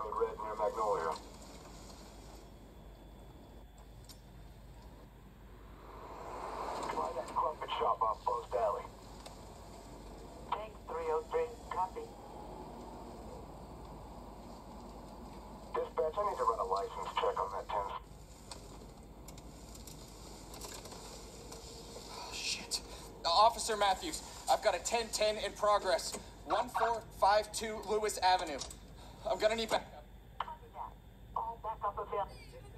code red near Magnolia. Try that crumpet shop off Post Alley. Tank 303, copy. Dispatch, I need to run a license check on that 10. Oh, shit. Officer Matthews, I've got a 1010 in progress. 1452 Lewis Avenue. I'm gonna need backup. Copy that. All backup available.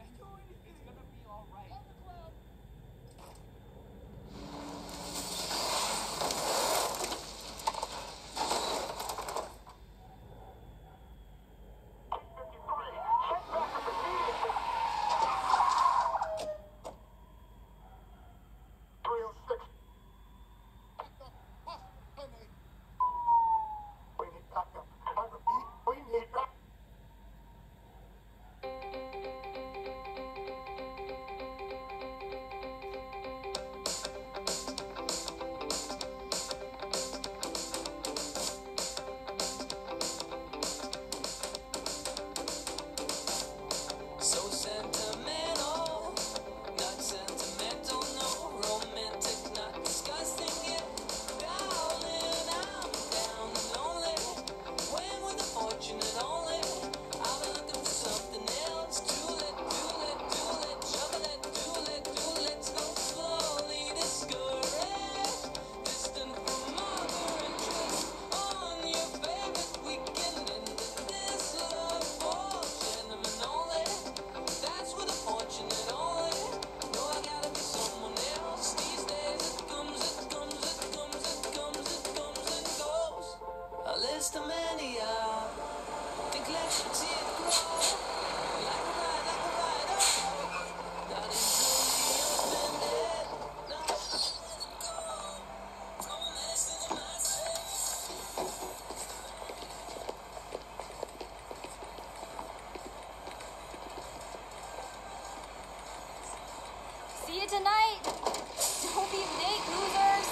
See you tonight. Don't be late, losers.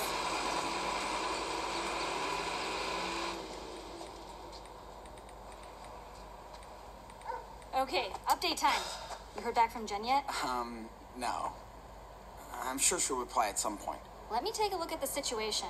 Okay, update time. You heard back from Jen yet? No. I'm sure she'll reply at some point. Let me take a look at the situation.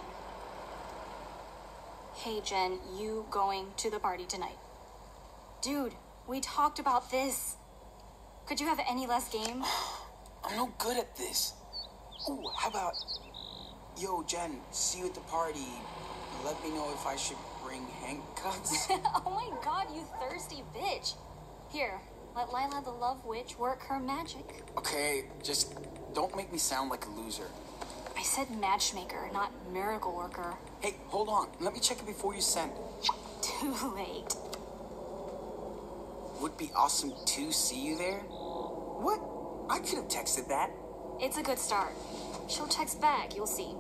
Hey, Jen, you going to the party tonight? Dude, we talked about this. Could you have any less game? I'm no good at this. Ooh, how about... Yo, Jen, see you at the party. Let me know if I should bring handcuffs. Oh my god, you thirsty bitch. Here, let Lila the Love Witch work her magic. Okay, just don't make me sound like a loser. I said matchmaker, not miracle worker. Hey, hold on. Let me check it before you send. Too late. Would be awesome to see you there. What? I could have texted that. It's a good start. She'll text back, you'll see.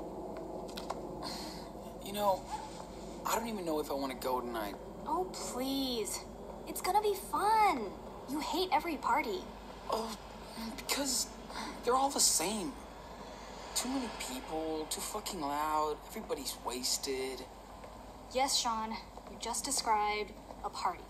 You know, I don't even know if I want to go tonight. Oh, please. It's gonna be fun. You hate every party. Oh, because they're all the same. Too many people, too fucking loud, everybody's wasted. Yes, Sean, you just described a party.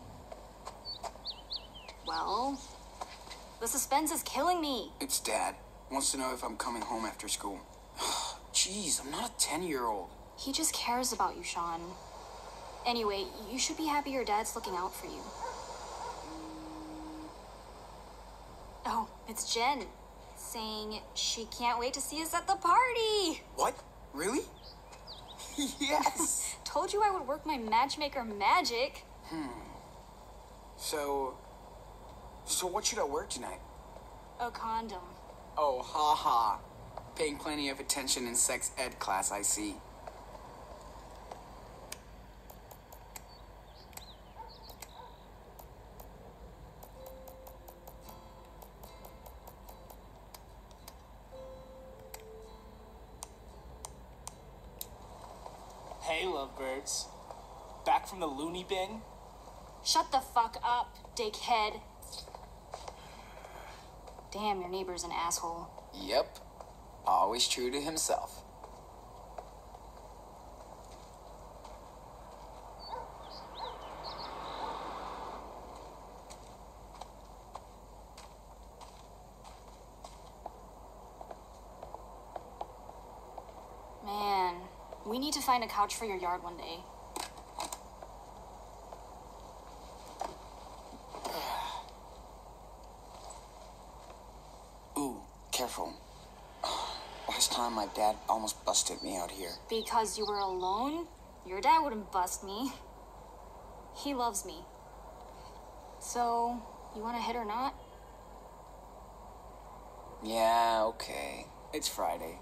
Well, the suspense is killing me. It's Dad. Wants to know if I'm coming home after school. Jeez, I'm not a 10-year-old. He just cares about you, Sean. Anyway, you should be happy your dad's looking out for you. Oh, it's Jen, saying she can't wait to see us at the party. What? Really? Yes. Told you I would work my matchmaker magic. So what should I wear tonight? A condom. Oh, haha. Paying plenty of attention in sex ed class, I see. Hey, lovebirds. Back from the loony bin? Shut the fuck up, dickhead. Damn, your neighbor's an asshole. Yep. Always true to himself. We need to find a couch for your yard one day. Ooh, careful. Last time my dad almost busted me out here. Because you were alone? Your dad wouldn't bust me. He loves me. So, you want to hit or not? Yeah, okay. It's Friday.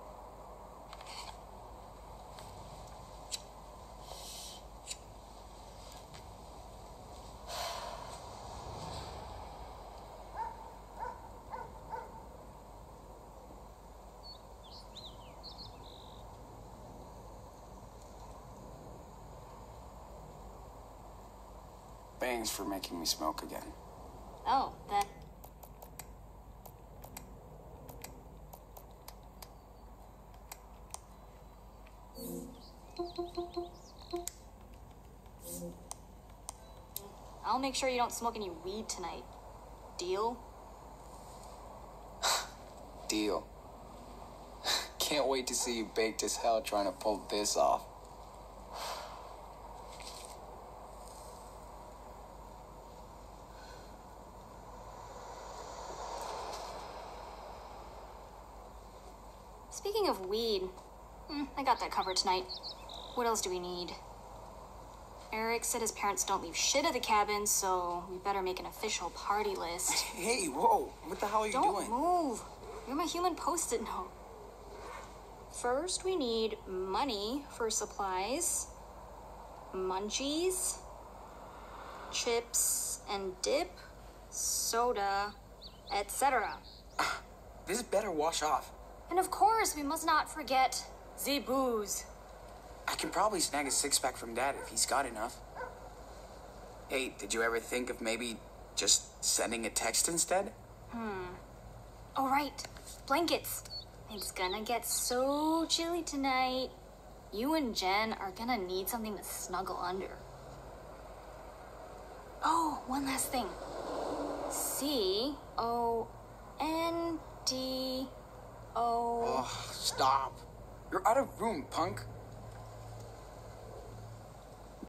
Thanks for making me smoke again. Oh, then. I'll make sure you don't smoke any weed tonight. Deal? Deal. Can't wait to see you baked as hell trying to pull this off. Speaking of weed, I got that covered tonight. What else do we need? Eric said his parents don't leave shit at the cabin, so we better make an official party list. Hey, whoa, what the hell are you Don't doing? move. You're my human post-it note. First, we need money for supplies, munchies, chips and dip, soda, etc. This better wash off. And of course, we must not forget the booze. I can probably snag a six-pack from Dad if he's got enough. Hey, did you ever think of maybe just sending a text instead? Oh, right. Blankets. It's gonna get so chilly tonight. You and Jen are gonna need something to snuggle under. Oh, one last thing. CONDO. Oh, stop. You're out of room, punk.